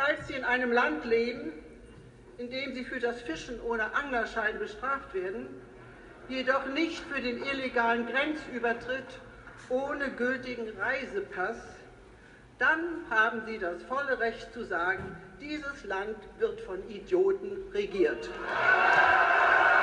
falls Sie in einem Land leben, in dem Sie für das Fischen ohne Anglerschein bestraft werden, jedoch nicht für den illegalen Grenzübertritt ohne gültigen Reisepass, dann haben Sie das volle Recht zu sagen, dieses Land wird von Idioten regiert.